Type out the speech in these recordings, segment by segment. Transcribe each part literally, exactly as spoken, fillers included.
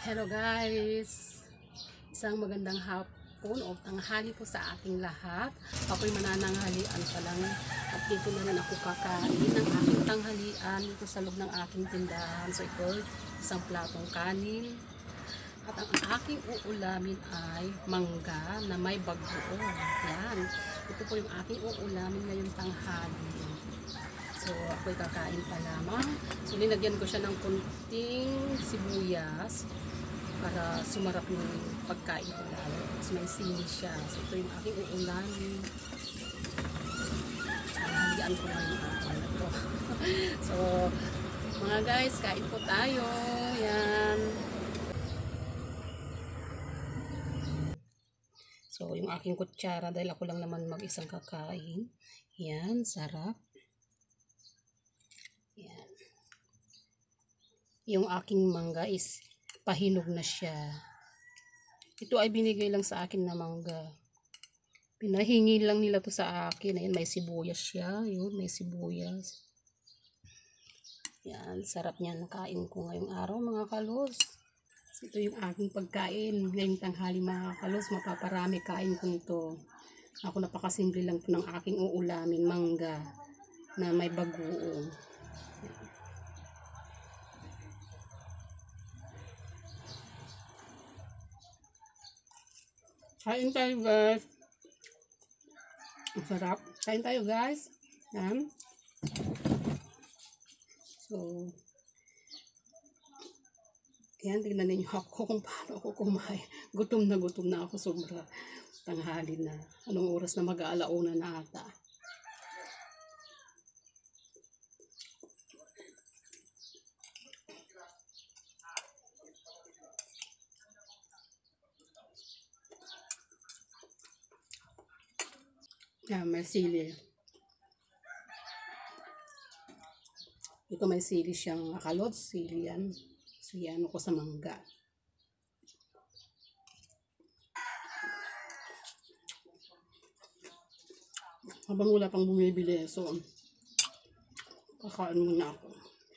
Hello guys! Isang magandang hapon o tanghali po sa ating lahat. Ako'y manananghalian pa lang at dito na rin ako kakain ng aking tanghalian dito sa loob ng aking tindahan. So ito, isang platong kanin. At ang aking uulamin ay mangga na may bagoong. Yan. Ito po yung aking uulamin ngayong tanghali. So, ako'y kakain pa lamang. So, linagyan ko siya ng kunting sibuyas para sumarap yung pagkain ko lalo. So, may sili siya. So, ito yung aking uulamin. Halian ko na yung aking na to. So, mga guys, kain po tayo. Yan. So, yung aking kutsara, dahil ako lang naman mag-isang kakain. Yan, sarap. Yan. Yung aking mangga is pahinog na siya. Ito ay binigay lang sa akin na mangga. Pinahingi lang nila to sa akin. Ayan, may sibuyas siya. Yun, may sibuyas. Yan, sarap niyan. Kain ko ngayong araw mga kalos. So, ito yung aking pagkain. Ngayong tanghali mga kalos, mapaparami kain ko nito. Ako napakasimple lang po ng aking uulamin, mangga na may bagoong. Kain tayo guys. Ang sarap. Kain tayo guys. Yan. So, yan, tignan ninyo ako kung paano ako kumain. Gutom na gutom na ako sobra. Tanghali na. Anong oras na mag-aalauna na ata. Yan, may sili. Ito may sili siyang akalot. Sili yan. So, yan ako sa mangga. Habang wala pang bumibili, so, kakain muna ako.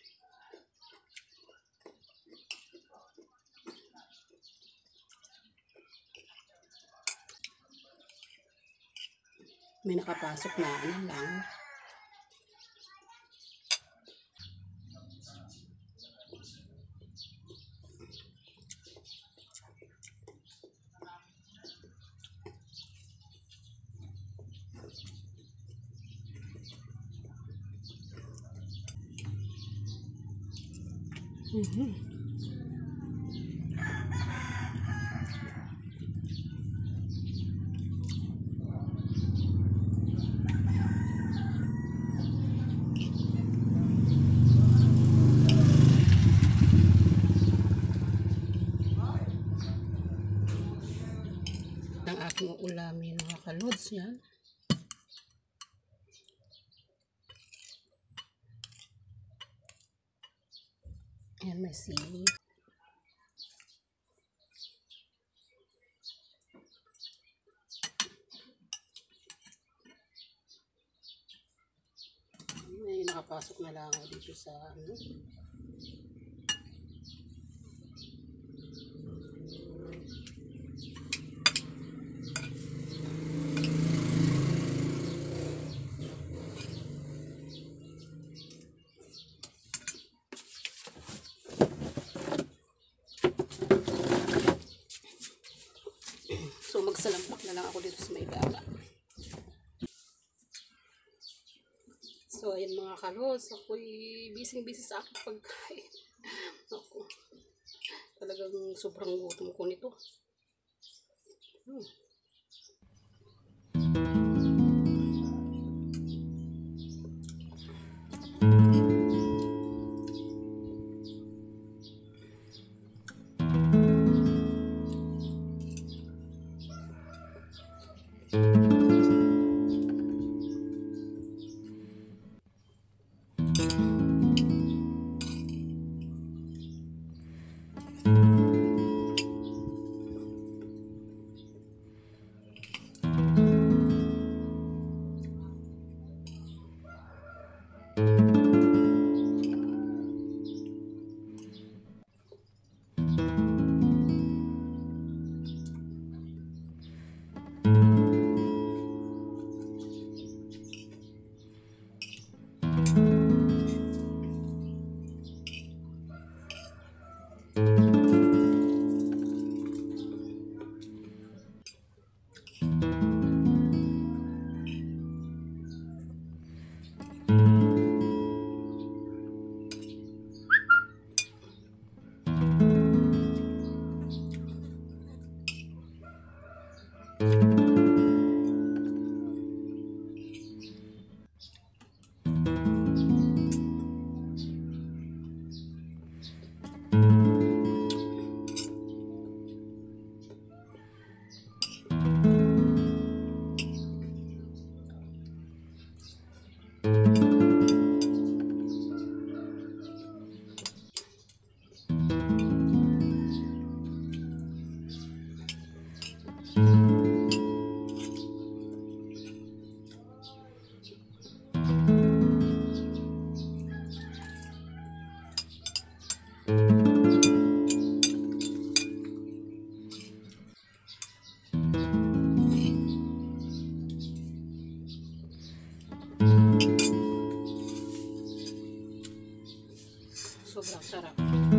May nakapasok na ano lang. Mm-hmm. Ang aking uulamin mga kalods yan. Yan, may sili. May nakapasok na lang ako dito sa ano. So, magsalampak na lang ako dito sa may baba. So, ayan mga kalos. Ako'y busy-busy sa aking pagkain. Ako. Talagang sobrang gutom ko nito. Hmm. Sobrang sarap.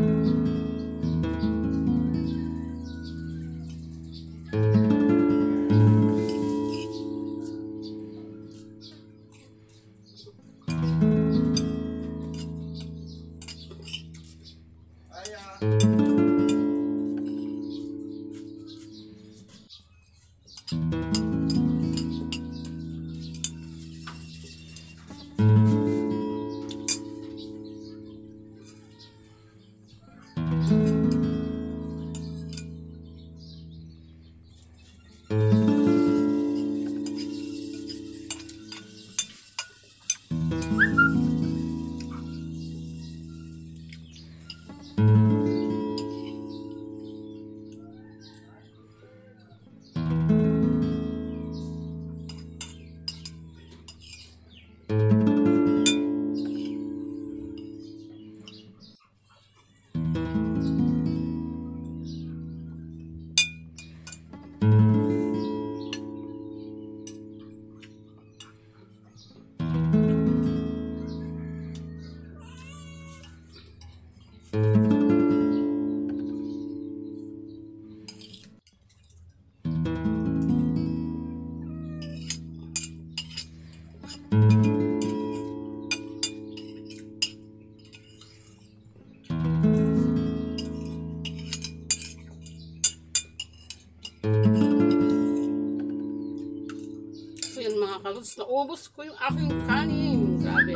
So yan mga kalods, naubos ko yung aking kanin. Grabe.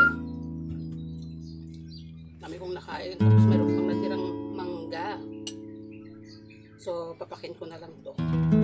Dami kong nakain. Tapos mayroon pang natirang mangga. So papakin ko na lang to.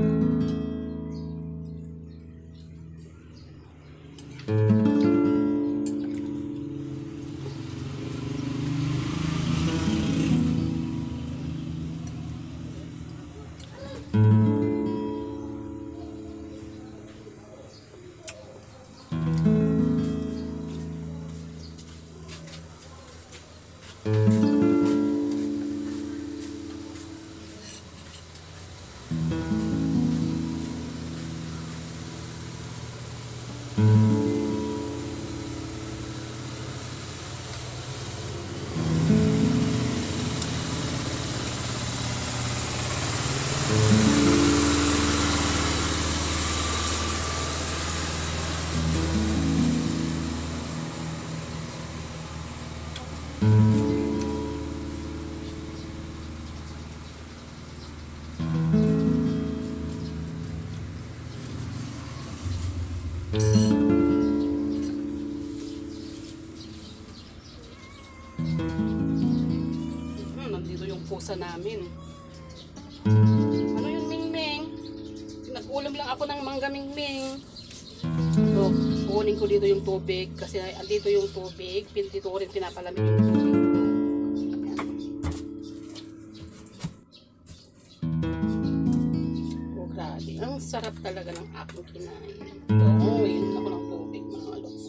Hmm, nandito yung pusa namin. Ano yun, Mingming? Nag-ulam lang ako ng mangga, Mingming. So, kunin ko dito yung tubig kasi andito yung tubig. Dito ko rin pinapalamig yung tubig. Oh, grabe. Ang sarap talaga ng aking kinain. So, yun ako ng tubig, mga lods.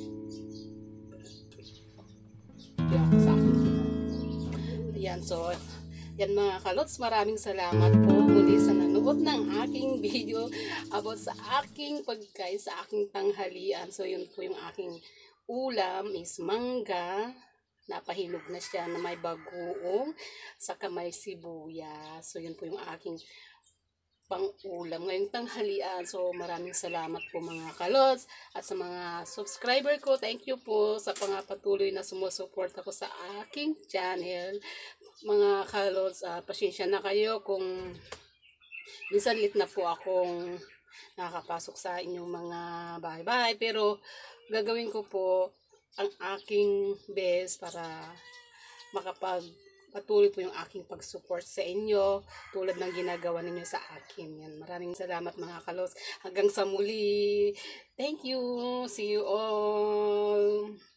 Kaya ako sa aking kinain. Ayan, so, yan mga kalots, maraming salamat po muli sa nanood ng aking video about sa aking pagkain, sa aking tanghalian. So, yun po yung aking ulam is mangga. Napahilog na siya na may bagoong, saka may sibuyas. So, yun po yung aking pang-ulam ngayong tanghalian. So, maraming salamat po mga kalots at sa mga subscriber ko. Thank you po sa pangapatuloy na sumusuporta ko sa aking channel. Mga kalots, uh, pasensya na kayo kung minsan late na po akong nakakapasok sa inyong mga bahay-bahay. Pero gagawin ko po ang aking best para makapag patuloy po yung aking pag-support sa inyo tulad ng ginagawa ninyo sa akin. Yan. Maraming salamat mga kalos. Hanggang sa muli. Thank you. See you all.